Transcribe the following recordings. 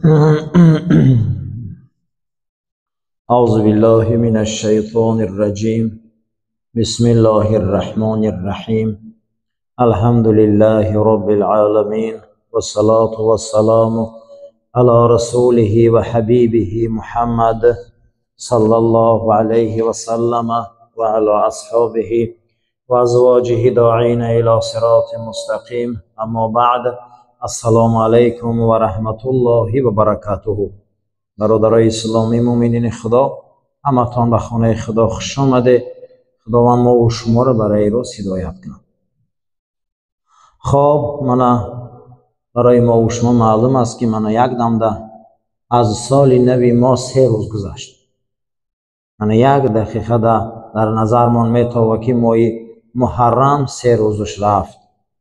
أعوذ بالله من الشيطان الرجيم. بسم الله الرحمن الرحيم. الحمد لله رب العالمين، والصلاة والسلام على رسوله وحبيبه محمد صلى الله عليه وسلم وعلى أصحابه وأزواجه داعين إلى صراط مستقيم. أما بعد، السلام عليكم ورحمة الله وبركاته. برادرای اسلامی مؤمنین خدا، همتان به خانه خدا خوش آمده. خداوند ما و شما را برای راست هدایت کنه. خب برای ما و شما معلوم است که یک دم از سال نوی ما 3 روز گذشت. یک دقیقه در نظرمان میتابه که ماه محرم 3 روزش رفت.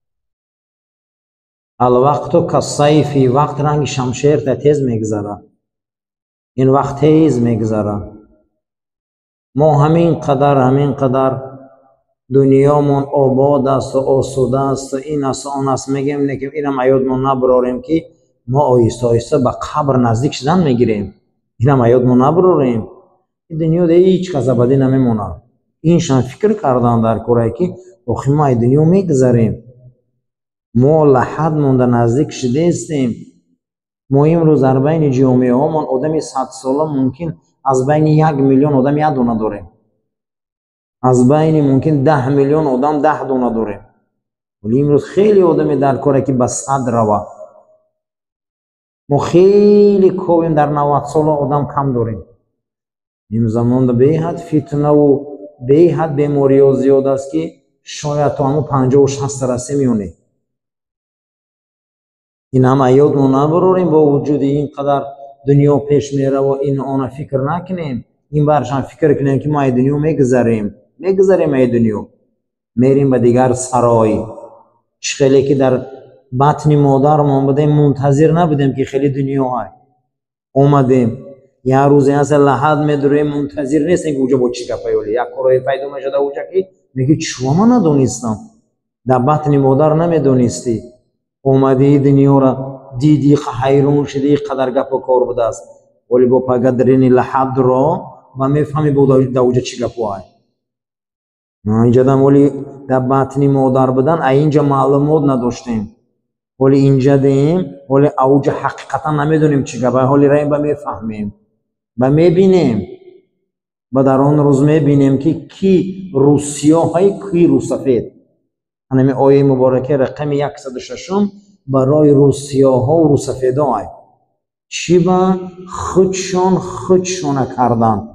الوقت کالسیف، وقت رنگ شمشیر تیز میگذره. این وقت تیز میگذره. ما همین قدر دنیامون آباد است و آسوده است و این است و آن است میگیم، لیکن اینم یادمون نبراریم که ما آیسته آیسته به قبر نزدیک شدن میگیریم. اینم یادمون نبراریم. این دنیا دیگه هیچ کس ابدی نمیمونه. اینشان فکر کردن در کره که آخه ما این دنیا میگذریم، ما لحد مونده نزدیک شده استیم. ما امروز در بین جامعه هامون آدمی 100 ساله ممکن از بین 1 میلیون آدم 1 دونه داریم، از بین ممکن 10 میلیون آدم 10 دونه داریم. ولی امروز خیلی آدمی در کاره که به 100 روه. ما خیلی کویم در 90 ساله آدم کم داریم. این زمان به حد فتنه و به حد بیماری ها زیاد است که شاید تو همون 50 و 60 رسه میونی. این همه یادمون نبراریم. با وجود اینقدر دنیا پیش میره و این آن فکر نکنیم. این برشان فکر کنیم که ما این دنیا میگذریم این دنیا میریم به دیگر سرای. خیلی که در بطن مادرمان بودیم منتظر نبودیم که خیلی دنیا های اومدیم. یه روزی هست لحد میدوریم منتظر نیستیم که اوجا با چی گپی ولی یک کارای پیدا میشده اوجا که میگه شما ندونستم، در بطن مادر نمیدونستی، اومدی دنیا را دیدی، حیران شدی، قدر گپ و کار بوده است. ولی با پگدرین لحد را و میفهمی بود اوجا چی گپ های. اینجا دم ولی در بطن مادر بودن اینجا معلومات نداشتیم، ولی اینجا دیم ولی اوجا حقیقتا نمیدونیم چی گپ های. ولی رای با میفهمیم و میبینیم و در آن روز میبینیم که کی روسیاه های کی روسفید. همین آیه مبارکه رقم 106 برای روسیاه ها و روسفیدا های چی با خودشان کردن،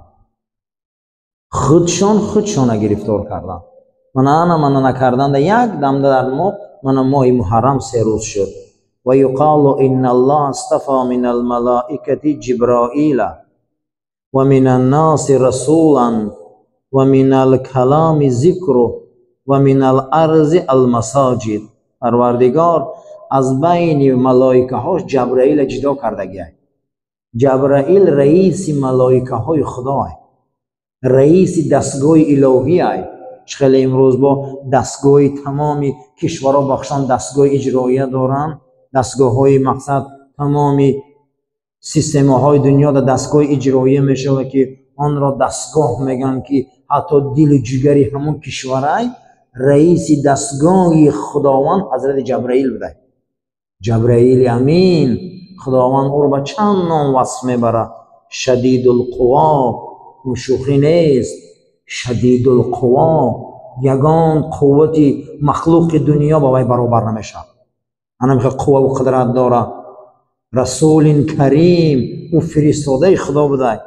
خودشان گرفتار کردن. من نکردن در یک دم در ماه محرم 3 روز شد. و یقال ان الله اصطفى من الملائکه جبرائیل و من الناس رسولا و من الکلام ذکر و من الارض المساجد. پروردگار از بین ملائکه هاش جبرائیل جدا کردگی. جبرائیل رئیس ملائکه های خدا، رئیس دستگاه الهی است. خیلی امروز با دستگاه تمامی کشورها بخشان دستگاه اجرایی دارن، دستگاه های مقصد تمامی سیستم های دنیا در دستگاه اجرایی میشه و که آن را دستگاه میگن که حتی دل جگری همون کشورهای رئیس دستگاه خداوند حضرت جبرائیل بوده. جبرائیل امین، خداوند او را به چند نام وصف میبره. شدید القوا، شوخی نیست، شدید القوا، یگان قوتی مخلوق دنیا با وی برابر نمیشه. انا قوه و قدرت داره. رسول کریم، او فرستاده خدا بوده.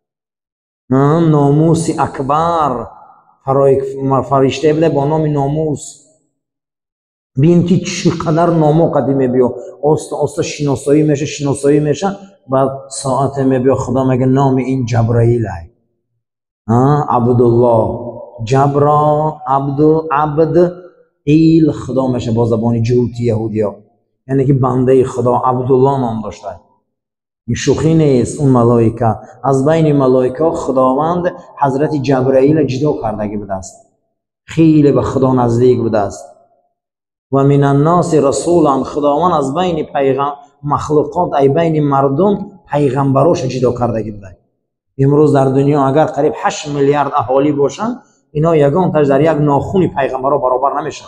ناموس اکبر، فرشته بوده با نام ناموس. بین که چقدر نامو قدیمه بیا آستا شناسایی میشه. بعد ساعت میبیا خدا میگه نام این جبرائیل ہے. عبدالله، جبرا، عبد ایل خدا میشه با زبان جهوتی یهودی ها، یعنی که بنده خدا. عبدالله نام داشته. این شوخی نیست. اون ملائکه از بین ملائکه خداوند حضرت جبرائیل جدا کردگی بوده است. خیلی به خدا نزدیک بوده است. و من الناس رسولا، خداوند از بین مخلوقات ای بین مردم پیغمبراش جدا کردگی بوده. امروز در دنیا اگر قریب 8 میلیارد اهالی باشن، اینا یگان تاش در یک ناخونی پیغمبرا برابر نمیشن.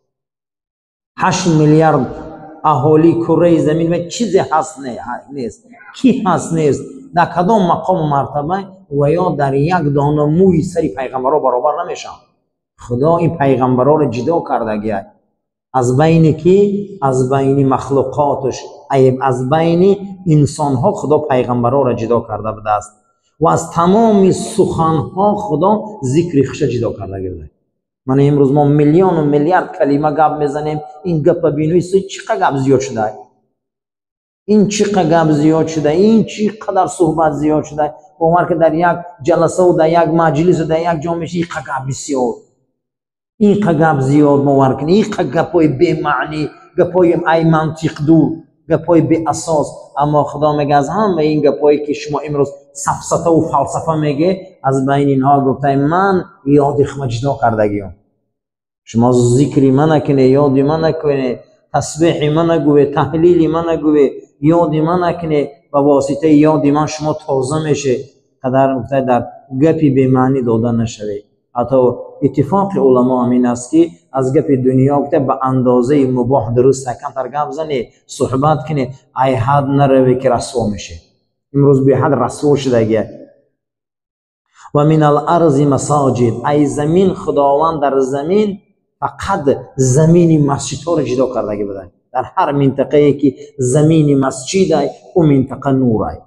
8 میلیارد اهالی کره زمین و چیزی هست نیست، کی هست نیست، در کدام مقام و مرتبه و یا در یک دانه موی سری پیغمبرا برابر نمیشن. خدا این پیغمبرا رو جدا کردگی از بین کی؟ از بین مخلوقاتش، از بین انسان ها خدا پیغمبرا را جدا کرده بوده است و از تمام سخن ها خدا ذکر خش جدا کرده گرده. من امروز ما میلیون و میلیارد کلمه گپ میزنیم، این گپ بینوی چقدر گپ زیاد شده، این چقدر گپ زیاد شده، این چقدر صحبت زیاد شده. باور که در یک جلسه و در یک مجلس و در یک جا میشه این گپ بسیار، این گپ زیاد باور کنی، این گپای بی معنی، گپای ای منطق دور، گپای بی اساس. اما خدا میگه از همه این گپایی که شما امروز سفسطه و فلسفه میگه، از بین اینها گفته من یاد خود جدا کردگیم. شما ذکری من نکنه، یادی من نکنه، تسبیحی من نگوه، تحلیلی من نگوه، یادی من نکنه، با واسطه یادی من شما تازه میشه. قدر گفته در گپی بی معنی دادن نشوه. حتی اتفاق علما همین است که از گپ دنیا گفته به اندازه مباح درست کم تر گپ زنی، صحبت کنی، ای حد نروی که رسوا میشه. امروز به حد رسوا شده. و من الارض مساجد، ای زمین خداوند در زمین فقط زمین مسجد ها رو جدا کرده بوده. در هر منطقه ای که زمین مسجد ای او منطقه نور ای.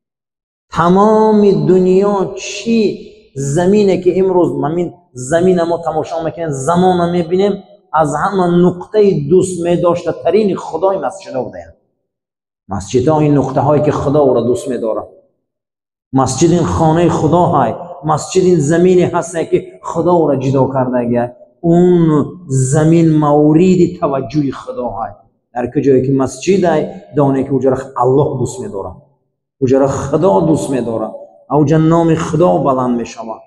تمام دنیا چی زمینه که امروز همین زمین ما تماشا میکنیم، زمان میبینیم، از همه نقطه دوست میداشته ترین خدای مسجد ها بوده. مسجد ها این نقطه هایی که خدا او را دوست میداره. مسجد این خانه خدا های، مسجد این زمینی هسته که خدا او را جدا کرده گه. اون زمین مورد توجه خدا های. در که جایی که مسجد های دانه که اوجا را الله دوست میداره، اوجا را خدا دوست میداره، اوجا نام خدا بلند میشود.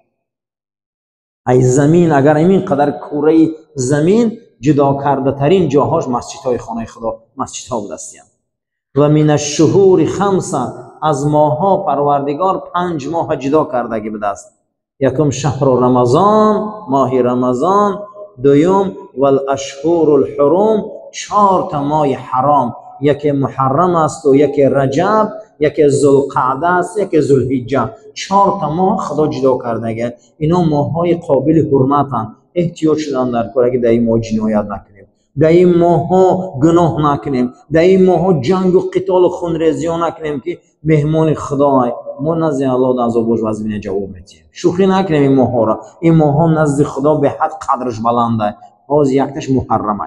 ای زمین اگر این قدر کره زمین جدا کرده ترین جاهاش مسجد های خانه خدا، مسجد ها بودستیم. و من الشهور خمسه، از ماها پروردگار 5 ماه جدا کردگی بوده است. یکم شهر رمضان، ماه رمضان، دوم والاشهور الحرم، 4 تا ماه حرام، یکی محرم است و یکی رجب، یکی ذوالقعده است، یکی ذوالحجه. 4 تا ماه خدا جدا کردگه. اینا ماهای قابل حرمتن. احتیاط شدن در کار اگه در این ماه جنایت نکنیم، در این ماه گناه نکنیم، در این ماه جنگ و قتال و خونریزی نکنیم که مهمان خدای ما نزد الله عز و جل وزمین جواب میدیم. شوخی نکنیم این ماه را. این ماه نزد خدا به حد قدرش بلنده. باز یکتش محرمه.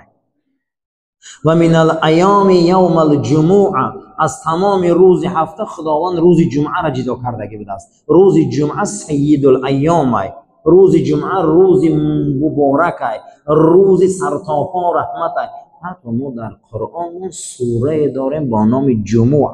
و من الایام یوم الجمعه، از تمام روز هفته خداوند روز جمعه را جدا کردگی بوده است. روز جمعه سید الایام است. روز جمعه روز مبارک است، روز سرتاپا رحمت است. حتی ما در قرآن سوره داریم با نام جمعه.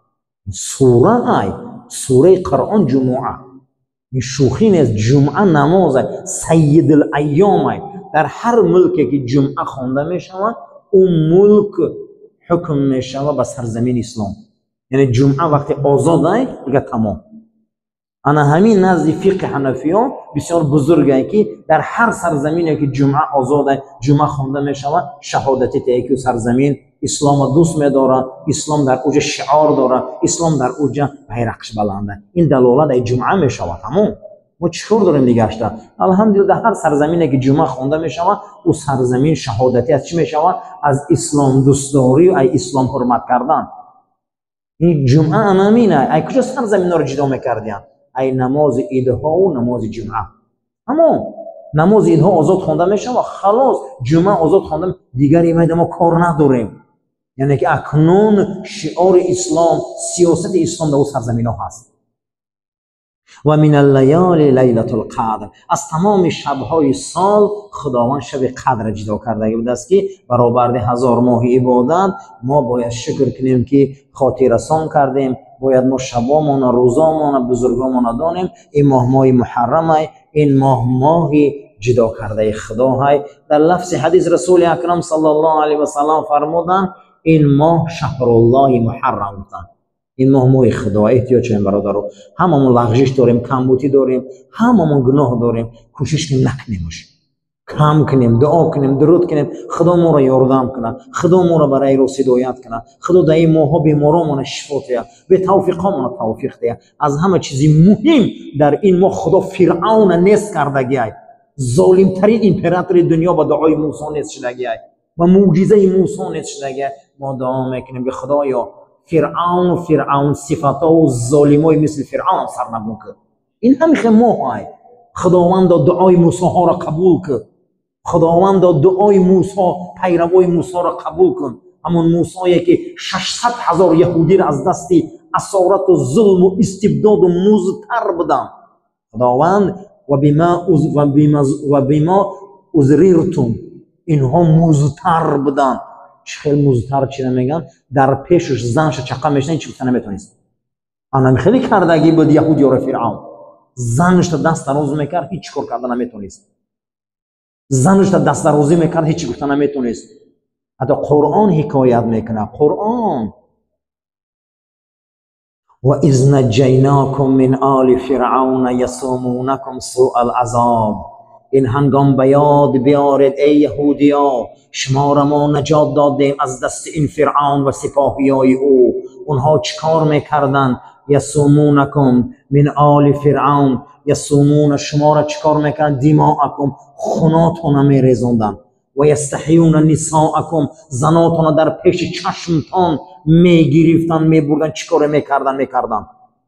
سوره است، سوره قرآن جمعه. این شوخی نیست. جمعه نماز است، سید الایام است. در هر ملکی که جمعه خوانده می شود، اون ملک حکم می شود به سرزمین اسلام. یعنی جمعه وقتی آزاد است دیگه تمام. انا همین نزد فقه حنفی ها بسیار بزرگ است که در هر سرزمینی که جمعه آزاد است، جمعه خوانده می شود، شهادتی ته که سرزمین اسلام دوست می داره، اسلام در اوج شعار داره، اسلام در اوج بیرقش بلنده. این دلالت ای جمعه می شود. تمام. ما چطور داریم نگاشته؟ الحمدلله در هر زمینی که جمعه خوانده می شود، او سرزمین شهادتی از چی می شود؟ از اسلام دوستداری و ای اسلام حرمت کردن. این جمعه همینه. ای کجا سرزمین رو جدا میکردین؟ ای نماز عیدها و نماز جمعه. اما نماز عیدها آزاد خوانده می شود، خلاص جمعه آزاد خوانده، دیگر ایمه ما کار نداریم. یعنی که اکنون شعار اسلام، سیاست اسلام در اون سرزمین ها هست. و من اللیال لیلة القدر، از تمام شبهای سال خداوند شب قدر جدا کرده بوده است که برآورده 1000 ماه عبادت ما باید شکر کنیم که خاطر رسان کردیم. باید ما شبامون، روزامون، بزرگامون دانیم. این ماه محرم است، این ماه جدا کرده خدا های. در لفظ حدیث رسول اکرم صلی الله علیه و سلم فرمودن این ماه شهر الله محرم بودن. این ماه خدا. احتیاج این برادرو، هممون لغزش داریم، کمبودی داریم، هممون گناه داریم. کوشش کنیم نکنیمش، کم کنیم، دعا کنیم، درود کنیم، خدا ما را یاردم کنه، خدا ما را برای راستی هدایت کنه، خدا در این ماه بیمارامون شفا ده، به توفیقامون توفیق ده. از همه چیزی مهم در این ماه خدا فرعون نیست کردگی، ظالم ترین امپراتور دنیا با دعای موسی نیست شدگی و معجزه موسی نیست شدگی. ما دعا میکنیم به خدایا فرعون صفاتا و ظالمای مثل فرعون سر نگون که این همیشه ماه های. خداوند دعای موسی ها را قبول کن، خداوند دعای موسی، پیروای موسی را قبول کن. همون موسیی که 600,000 یهودی را از دست اسارت و ظلم و استبداد و مضطر بدن. خداوند و بما ازریرتم، اینها مضطر بدن. خیلی مضطر چی نمیگن؟ در پیشش زنش چقدر میشنه چی گفتن نمیتونست. انا خیلی کردگی بود یهودی و فرعون. زنش دست دراز میکرد هیچ کار کردن نمیتونست. زنش دست درازی میکرد هیچ گفتن نمیتونست. حتی قرآن حکایت میکنه. قرآن و اذ نجیناکم من آل فرعون یسومونکم سوء العذاب. این هنگام به یاد بیارید ای یهودیا، شما را ما نجات دادیم از دست این فرعون و سپاهیای او. اونها چیکار میکردن؟ یسومونکم من آل فرعون، یسومون شما را چیکار میکردن؟ دماءکم، خوناتون میریزوندن. و یستحیون نساءکم، زناتون در پیش چشمتان میگرفتن میبردن. چیکار میکردن؟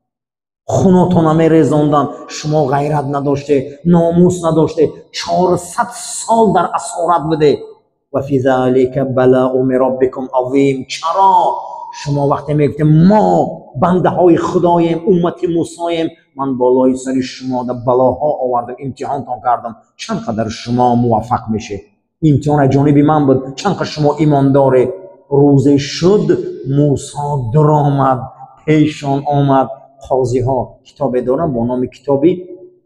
خوناتون میریزوندن. شما غیرت نداشته، ناموس نداشته، 400 سال در اسارت بوده. و فی ذلک بلاء من ربکم عظیم. چرا؟ شما وقتی میگفتید ما بنده های خداییم، امت موسییم، من بالای سر شما در بلاها آوردم، امتحانتان کردم، چند قدر شما موفق میشه. امتحان جانب من بود، چند قدر شما ایمان داره. روزه شد موسی در آمد، پیشان آمد. قاضی ها کتاب دارن با نام کتابی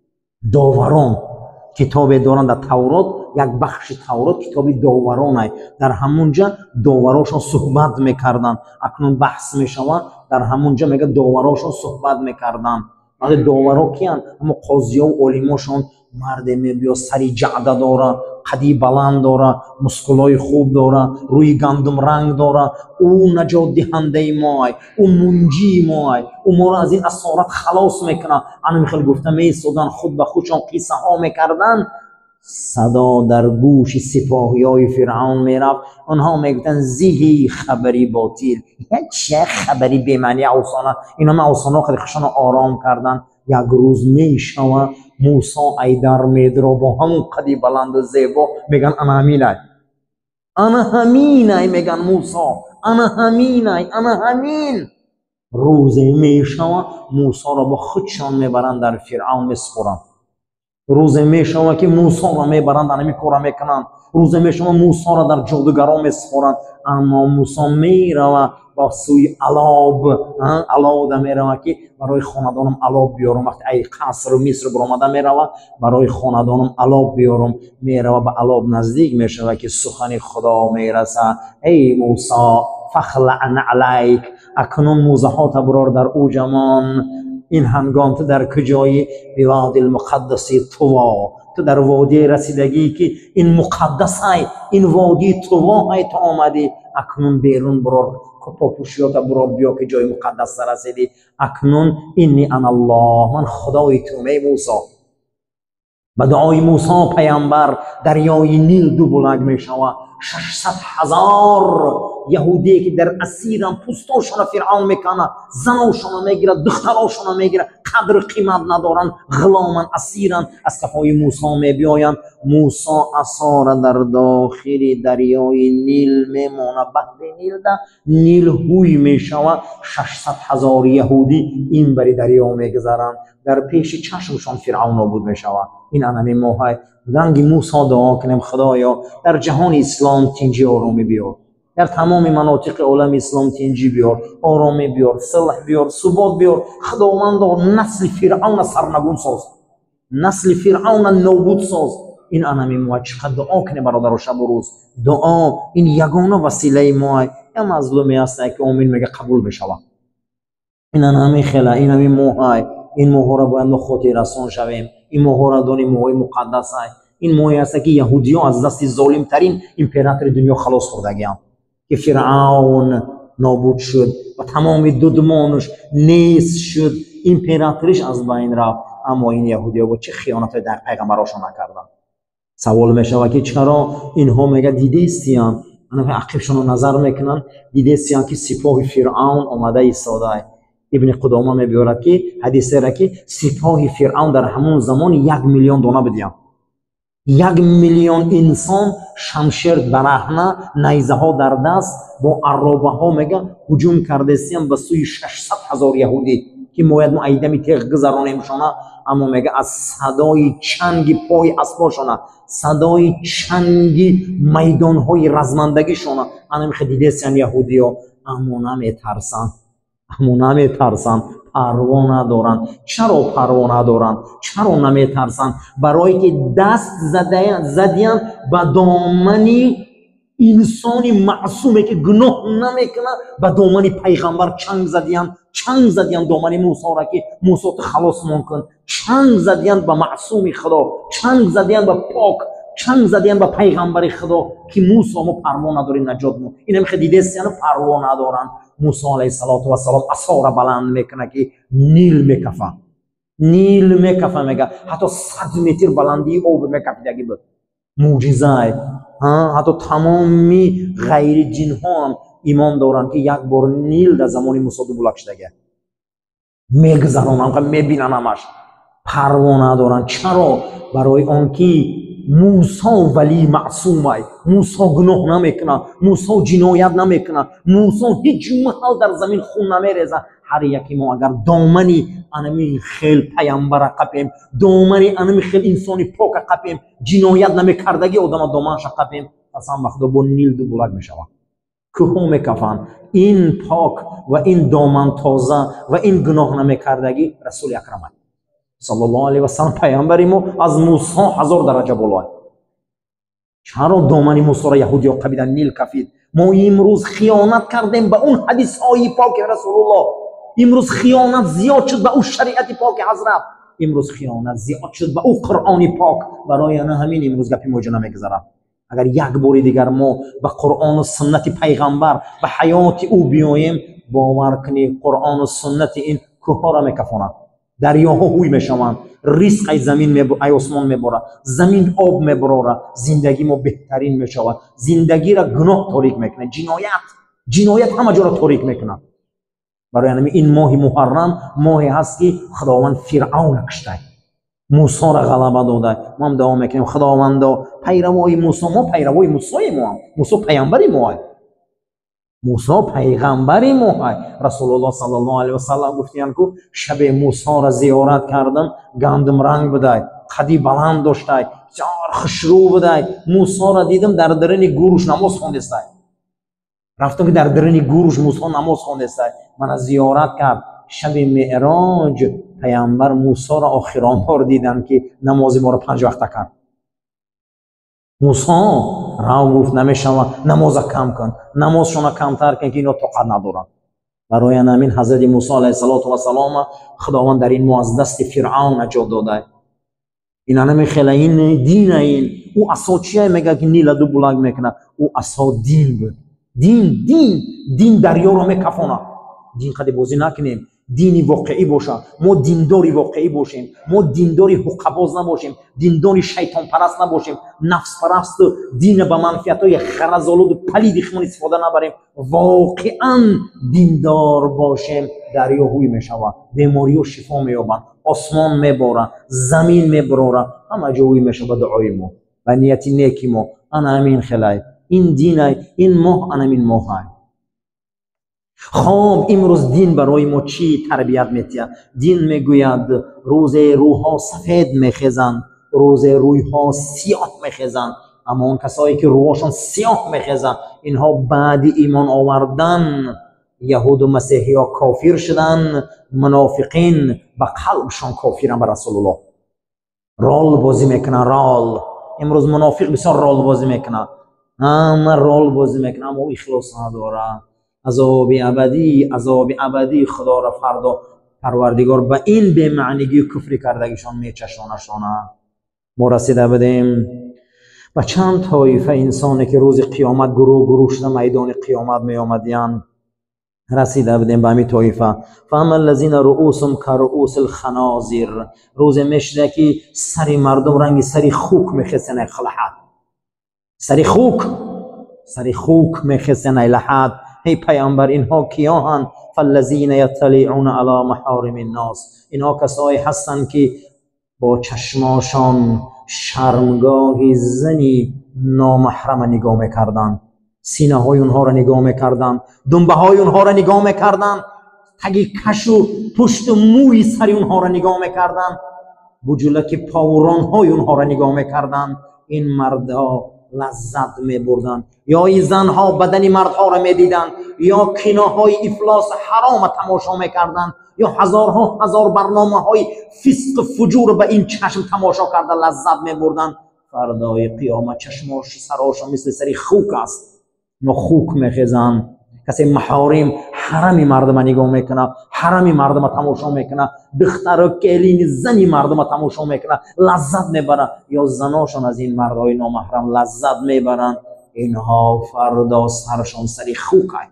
داوران، کتاب دارن در تورات، یک بخش تورات کتابی داوران است. در همونجا داوراشون صحبت میکردن. اکنون بحث میشوند، در همونجا میگه داوراشون صحبت میکردن. ولی داورا کیان؟ اما قاضی ها و علماشون مرد میبیا سری جعده داره، قدی بلند داره، مسکولای خوب داره، روی گندم رنگ داره. او نجات دهنده ما، او منجی ما، او ما را از این اسارت خلاص میکنه. انا میخوام گفتم میسودن خود به خودشان قصه ها میکردن. صدا در گوش سپاهیای فرعون میرفت. آنها میگفتن زیهی خبری باطل، چه خبری بی‌معنی اوسانه. اینا ما اوسانا خودشون آرام کردن. یک روز میشوه موسی ایدر میدره با همون قدی بلند و زیبا، میگن انا همینای، انا همینای، میگن موسی انا همینای، انا همین. روز میشوه موسی را با خودشان میبرن در فرعون میسپرن. روز میشوه که موسی را میبرن در میکوره میکنن. روز میشوه موسی را در جادوگران میسپرن. اما موسی میروه با سوی علاب میروه که برای خاندانم علاب بیارم. وقتی ای قصر و مصر برآمده میروه برای خاندانم علاب بیارم. میروه به علاب نزدیک میشوه که سخن خدا میرسه. ای موسی فخلعن علیک، اکنون موزه ها تبرار در او جمان. این هنگام تو در کجایی؟ بوادی المقدسی طوا، تو در وادی رسیدگی که این مقدس های، این وادی طوا های تو آمدی. اکنون بیرون برار، پاپوشیات برار بیا که جای مقدس رسیدی. اکنون اینی انا الله، من خدای تو می موسی. به دعای موسی پیامبر دریای نیل دو بلند می شود. 600,000 یهودی که در اسیرن، پوستاشون فرعون میکنه، زناشون میگیره، دختراشون میگیره، قدر قیمت ندارن، غلامن، اسیرن. از کفای موسی میبیاین. موسی عصا را در داخل دریای نیل میمونه. بعد نیل ده نیل هوی میشوه. 600,000 یهودی این بری دریا میگذارن. در پیش چشمشان فرعون نابود میشوه. این انمی ماهای رنگ موسی دعا کنیم خدایا در جهان اسلام تنجی آرامی بیار، در تمام مناطق عالم اسلام تنجی بیار، آرامی بیار، صلح بیار، ثبات بیار. خداوند نسل فرعون سرنگون ساز، نسل فرعون نابود ساز. این انمی ما چقدر دعا کنه برادر شب و روز. دعا این یگانه وسیله ما. یا مظلومی هست که امید میگه قبول بشه. این انمی خلا این همی موهای این موها را باید خودی رسون شویم. این موها را دونی موهای مقدس های. این موهی هست که یهودی ها از دست ظالم ترین امپراتور دنیا خلاص خوردگیان که فرعون نابود شد و تمام ددمانش نیست شد. امپراتورش از بین رفت. اما این یهودی ها چه خیانت در پیغمبراشون نکردن. سوال میشه که چرا اینها میگه دیده استیان انا عقبشون رو نظر میکنن دیده استیان که سپاه فرعون اومده ایستاده. ابن قدامه میبیارد که حدیثه را که سپاه فرعون در همون زمان 1 میلیون دانه بدیان. 1 میلیون انسان شمشیر برهنه نیزه ها در دست با عرابه ها میگه هجوم کرده استیان به سوی 600,000 یهودی که باید ما ایدمی تیغ گذرانیم شونه. اما میگه از صدای چنگ پای اسباشونه صدای چنگ میدان های رزمندگی شونه انا میخه دیده استیان یهودی ها اما نمیترسن پروا ندارن. چرا پروا ندارن؟ چرا نمیترسن؟ برای که دست زدیان به دامنی انسانی معصومه که گناه نمیکنه به دامنی پیغمبر چنگ زدیان دامنی موسی را که موسی خلاص ممکن. چنگ زدیان به معصوم خدا، چنگ زدیان به پاک، چنگ زدیان به پیغمبر خدا که موسی ما پروا نداری نجات مو. این هم دیده است یعنی پروا ندارن. موسی علیه السلام عصا را بلند میکنه که نیل میکفه میگه حتی 100 متر بلندی آب میکفیدگی بود. معجزه. حتی تمامی غیر جن ها هم ایمان دارن که یک بار نیل در زمان موسی بلند شده میگذرونن میبینن همش پروا ندارن. چرا؟ برای آنکه موسی ولی معصومه. موسی گناه نمیکنه، موسی جنایت نمیکنه، موسی هیچ محل در زمین خون نمیریزه. هر یکی ما اگر دامنی انمی خیل پیامبر قپیم، دامنی انمی خیل انسانی پاک قپیم، جنایت نمیکردگی آدم دامنش قپیم، قسم بخدا با نیل دو بلند میشوه. کوه میکفن. این پاک و این دامن تازه و این گناه نمیکردگی رسول اکرم صلی الله علیه و سلم پیامبری ما از موسی 1000 درجه بالاه. چرا دامن موسی را یهودی ها قبیدن نیل کفید؟ ما امروز خیانت کردیم به اون حدیث های پاک رسول الله. امروز خیانت زیاد شد به اون شریعت پاک حضرت. امروز خیانت زیاد شد به اون قرآن پاک. برای نه همین امروز گپی موجه نمیگذره. اگر یک بار دیگر ما به قرآن و سنت پیغمبر به حیات او بیاییم باور کنی قرآن و سنت این کوه ها را میکفونه. دریاها هوی میشوند، رزق زمین ای آسمان میبره، زمین آب میبره، زندگی ما بهترین میشود. زندگی را گناه تاریک میکنه، جنایت همه جا را تاریک میکنه. برای همین این ماه محرم ماهی هست که خداوند فرعون کشته، موسی را غلبه داده. ما هم دعا میکنیم خداوندا پیروای موسی، ما پیروای موسی ما، موسی پیامبری ما، موسی پیغمبری ما. رسول الله صلی الله علیه و سلم گفتیان که شب موسی را زیارت کردم، گندم رنگ بوده، قدی بلند داشته، بسیار خوشرو بوده. موسی را دیدم در درون گورش نماز خوانده است. رفتم که در درون گورش موسی نماز خوانده است. من زیارت کرد. شب معراج پیامبر موسی را آخرین بار دیدم که نماز ما را 5 وقت کرد. موسی را گفت نمیشوه نماز کم کن، نمازشون کمتر کن که اینا طاقت ندارن. برای همین حضرت موسی علیه السلام خداوند در این از دست فرعون نجات داده. اینا نمیخله این دین این او عصا چیه میگه که نیل دو بلند میکنه. او عصا دین بود. دین دریا رو میکفونه. دین قد بازی نکنیم. دینی واقعی باشه. ما دینداری واقعی باشیم. ما دینداری حقباز نباشیم. دینداری شیطان پرست نباشیم. نفس پرست دین به منفعت‌های غرض‌آلود و پلید خمون استفاده نبریم. واقعا دیندار باشیم. دریا هوی میشوه، بیماری و شفا مییابن، آسمان میباره، زمین میبره، همه جا هوی میشه به دعای ما و نیت نیکی ما. انا امین خلای این دین این ماه انا امین ماه. خب امروز دین برای ما چی تربیت میتید؟ دین میگوید روز روحها سفید میخیزند، روز روحها سیاه میخیزند. اما اون کسایی که روحشون سیاه میخیزند اینها بعد ایمان آوردن یهود و مسیحی ها کافر شدن. منافقین به قلبشون کافرن به رسول الله. رال بازی میکنن، رال امروز منافق بسیار رول بازی میکنه، همه رول بازی میکنه اما اخلاص نداره. عذاب ابدی خدا را فردا پروردگار به این به معنیگی کفر کردگیشان میچشانشانه. ما رسیده بدیم و چند طایفه انسانی که روز قیامت گروه شده میدان قیامت می آمدیان، رسیده بدیم به همین طایفه. فاما الذین رؤوسهم کرؤوس الخنازیر، روز میشده که سری مردم رنگ سری خوک میخسن خلحت، سری خوک میخسن لحد. ای پیامبر اینها کیاهن؟ فالذین یطلعون علی محارم الناس، اینها کسایی هستند که با چشماشان شرمگاهی زنی نامحرم نگاه میکردن، سینه های اونها را نگاه میکردن، دنبه های اونها را نگاه میکردن، تگی کش و پشت و موی سری اونها را نگاه میکردن، بجلک پاوران های اونها را نگاه میکردن. این مردها لذت میبردن، یا این زنها بدن مردها را میدیدن، یا کناهای افلاس حرام تماشا میکردن، یا هزارها هزار برنامه های فسق فجور به این چشم تماشا کرده لذت میبردن. فردای قیامت چشماش سراشون مثل سری خوک است، اینا خوک میخیزن. کسی محارم حرم مردم نگاه میکنه، حرم مردم تماشا میکنه، دختر و کلین زنی مردم تماشا میکنه لذت میبره، یا زناشون از این مردهای نامحرم لذت میبرن. اینها فردا سرشان سری خوک است.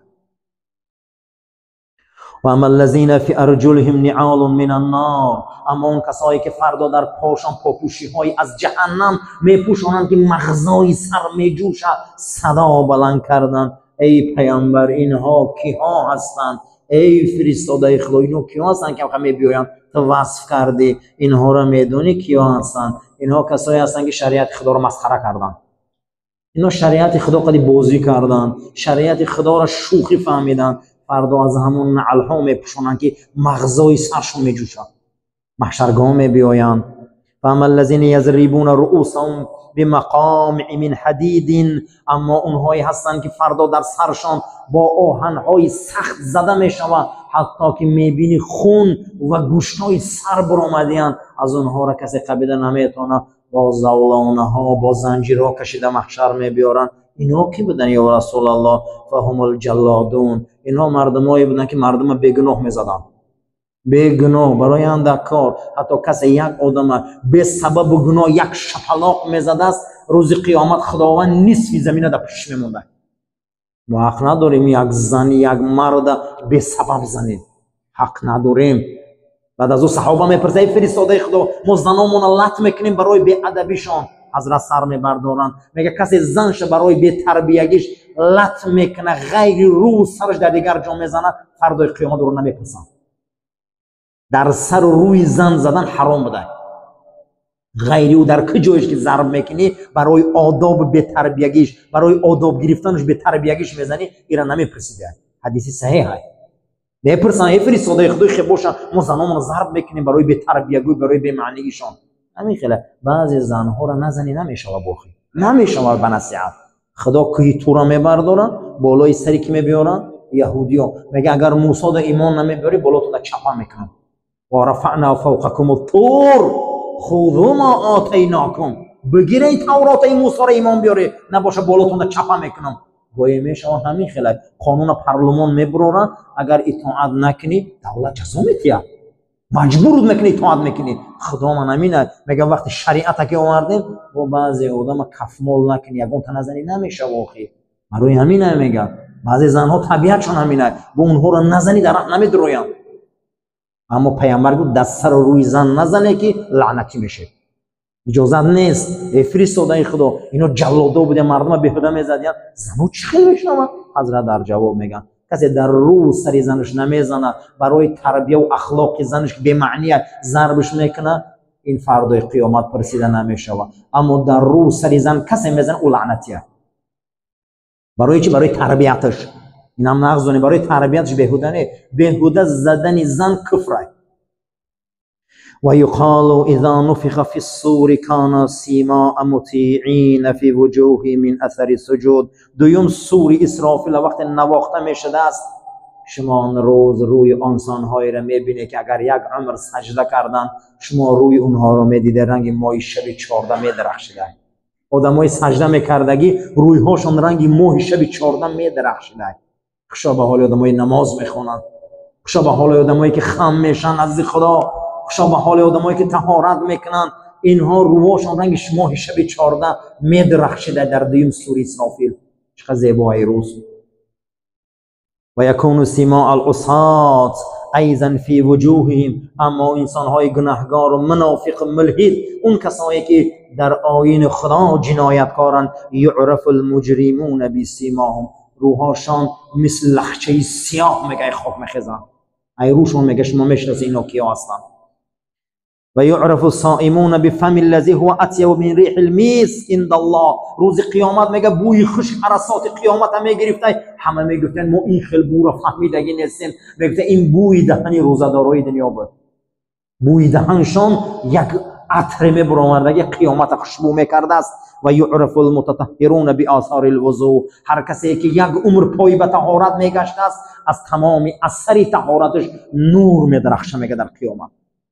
و اما الذین فی ارجلهم نعال من النار، اما اون کسایی که فردا در پاشان پاپوشی های از جهنم میپوشانند که مغزای سر میجوشه، صدا بلند کردن ای پیامبر اینها کیها هستند؟ ای فرستاده خدا اینها کیها هستند که همه بیاین تو وصف کردی؟ اینها را میدونی کیها هستند؟ اینها کسایی هستند که شریعت خدا را مسخره کردند، اینا شریعت خدا قدی بازی کردن، شریعت خدا را شوخی فهمیدن. فردا از همون نعلها میپوشونن که مغزای سرشون میجوشن، محشرگاه میبیاین. فاما الذین یضربون رؤوسهم بمقامع من حدید، اما اونهایی هستند که فردا در سرشان با آهنهای سخت زده میشود، حتی که میبینی خون و گوشتای سر برآمدیان، از اونها را کسی قبیده نمیتونه، با زولانه ها با زنجیرها کشیده محشر میبیارن. اینا کی بودن یا رسول الله؟ فهم الجلادون، اینا مردمایی بودن که مردم بیگناه میزدن، بیگناه برای اندک کار. حتی کسی یک آدم به سبب گناه یک شپلاق میزده است، روز قیامت خداوند نصف زمین در پیش میمونده. ما حق نداریم یک زن یک مرد به سبب زنیم، حق نداریم. بعد از او صحابه میپرسه ای فرستاده خدا ما زنامون لط میکنیم برای بی ادبیشان، حضرت سر میبردارن میگه کسی زنش برای بی تربیگیش لط میکنه غیر رو سرش در دیگر جا میزنه، فردای قیامت رو نمیپرسن. در سر روی زن زدن حرام بوده، غیری او در کجایش که ضرب میکنی برای آداب بی تربیگیش، برای آداب گرفتنش بی تربیگیش میزنی، ایران نمیپرسیده. حدیثی صحیح است. میپرسن ای فرستاده خدای خیلی باشن ما زنامون ضرب میکنیم برای بی تربیگی، برای بی معنیشون. همین خیلی بعضی زنها را نزنی نمیشه بخی، نمیشه به نصیحت. خدا کی تو را میبردارن بالای سری که میبیارن یهودی‌ها، میگه اگر موسی دا ایمان نمیبری بالاتون چپا میکنن. و رفعنا فوقکم الطور خذوا ما آتیناکم، بگیرید تورات موسی را ایمان بیاری، نباشه بالاتون چپا میکنم. گویا میشه همین خیلی قانون پارلمان میبرورن، اگر اطاعت نکنی دولت جزا میتیه، مجبور میکنی اطاعت میکنی. خدا من امینه میگه وقتی شریعت که آوردیم و بعضی آدم کفمال نکنی یگان تنزنی نمیشه واقعی. برای همینه میگه بعضی زنها طبیعتشون همینه، با اونها رو نزنی در راه نمیدروین. اما پیامبر گفت دست سر روی زن نزنه که لعنتی میشه، اجازه نیست. فرستاده خدا اینو جلادا بوده مردم بهوده میزدن، زنو چی خیلی بشنوه؟ حضرت در جواب میگن کسی در رو سری زنش نمیزنه، برای تربیه و اخلاق زنش به معنی ضربش میکنه، این فردای قیامت پرسیده نمیشه. اما در رو سری زن کسی میزنه او لعنتیه. برای چی؟ برای تربیتش. اینم نغزونی برای تربیتش بهوده نه، بهوده زدن زن کفره. و یقال اذا نفخ فی الصور کان سیماء مطیعین فی وجوه من اثر سجود. دویم سور اسرافیل وقت نواخته میشده است، شما آن روز روی انسان‌هایی را میبینید که اگر یک عمر سجده کردن، شما روی اونها رو میدیده رنگ مای شب 14 میدرخشیده. آدمای سجده میکردگی رویهاشون رنگ ماه شب 14 میدرخشیده. خوشا به حال آدمای نماز میخونن، خوشا به حال آدمایی که خم میشن از خدا، خوشا به حال آدمایی که طهارت میکنن، اینها روحشون رنگ ماه شب 14 میدرخشیده در دیم سوره اسرافیل. چقدر زیبای روز. و یکون سیماء العصات ایضا فی وجوههم، اما انسان‌های گناهگار و منافق ملحد، اون کسایی که در آیین خدا جنایتکارن، یعرف المجرمون بسیماهم، روحاشان مثل لخچه سیاه میگه خاک میخزن، ای روشون میگه شما میشناسید اینا کیا هستن. و یعرف الصائمون بفم الذی هو اطیب من ریح المسک عند الله، روز قیامت میگه بوی خوش عرصات قیامت هم میگرفته، همه میگفتن ما این خیل بو را فهمیدگی نیستیم، میگفته این بوی دهنی روزدارای دنیا بود، بوی دهنشان یک عطر میبرآوردگی قیامت خوشبو میکرده است. و یعرف المتطهرون بآثار الوضوء، هر کسی که یک عمر پای به طهارت میگشته است، از تمام اثر طهارتش نور میدرخشه میگه در قیامت.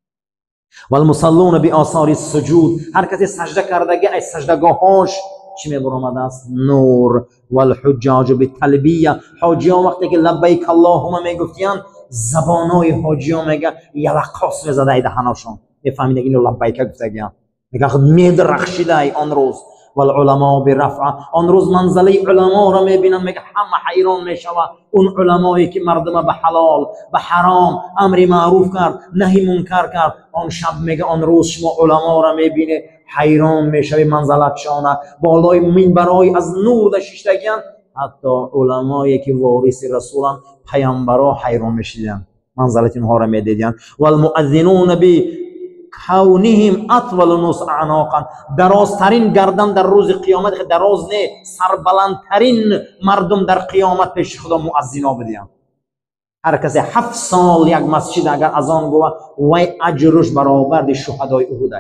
و المصلون بآثار السجود، هر کسی سجده کردگی از سجدگاهاش چی میبرآمده است؟ نور. و الحجاج بالتلبیه، حاجیان وقتی که لبیک اللهم میگفتیان، زبانای حاجیان میگه یلقاس میزده دهنشون، میفهمید اینو لبیک گفتگیان، میگه میدرخشیده آن روز. و العلماء برفعه، آن روز منزله علما را میبینن، میگه همه حیران میشوه، اون علمایی که مردم به حلال به حرام امر معروف کرد نهی منکر کرد، آن شب میگه آن روز شما علما را میبینه حیران میشوی منزلتشان، بالای منبرای از نور داشتگیان، حتی علمایی که وارث رسولن پیامبرا حیران میشیدن منزلت اینها را میدیدن. و المؤذنون کونهم اطول الناس اعناقا، درازترین گردن در روز قیامت، دراز نه سربلندترین مردم در قیامت پیش خدا مؤذنا بدیان. هر کسی 7 سال یک مسجد اگر اذان گوه وای اجرش برابر شهدای احد.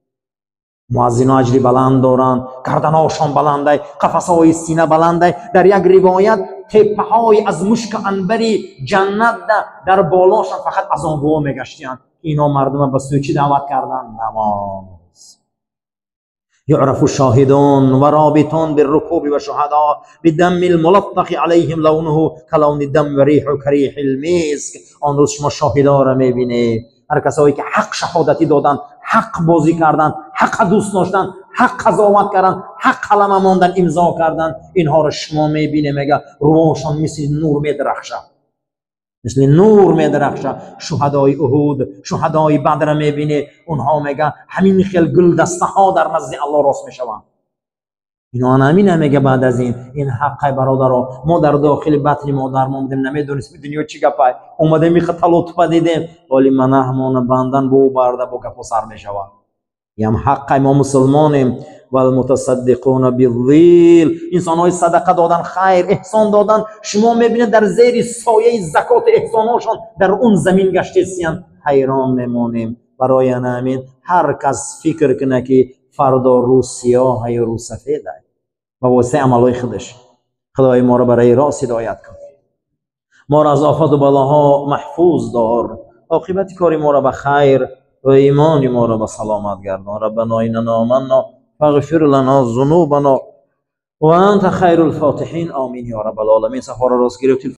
مؤذنا اجری بلند دارن، گردنهاشان بلنده، قفسهای سینه بلنده. در یک روایت تپه های از مشک عنبری جنت در بالاشان فقط اذان گوه میگشتیان. اینا مردم به سوی چی دعوت کردن؟ نماز. یعرف الشاهدون و رابطون بالرکوب و شهداء بدم الملطخ علیهم لونه کلون الدم و ریح و کریح المسک. آن روز شما شاهدا را میبینه، هر کسایی که حق شهادتی دادن، حق بازی کردن، حق دوست داشتن، حق قضاوت کردن، حق کلمه ماندن، امضا کردن، اینها را شما میبینه، میگه روحشان مثل نور میدرخشه، مثل نور میدرخشه. شهدای احد، شهدای بدر میبینه، اونها میگه همین خیل گل دسته ها در نزد الله راست میشوند. اینا همین میگه بعد از این حق برادرها، ما در داخل بطن مادر ما بودیم، نمیدونستیم دنیا چی گپه، اومده میخه لطفه دیدیم، ولی من همون بندن بو برده با گپ سر میشود. یم حق ما مسلمانیم. و المتصدقون بالظل، انسان های صدقه دادن، خیر احسان دادن، شما میبینید در زیر سایه زکات احساناشون در اون زمین گشتیسیان، حیران میمونیم. برای همین هر کس فکر کنه که فردا روز سیاه یا روز سفیده و واسه عملای خودش. خدای ما را برای راست هدایت کن، ما را از آفات و بلاها محفوظ دار، عاقبت کاری ما را به خیر و ایمان ما را به سلامت گردان. ربنا اننا آمنا فاغفر لنا ذنوبنا و انت خیر الفاتحین. آمین یا رب العالمین. سفر راست گرفتید.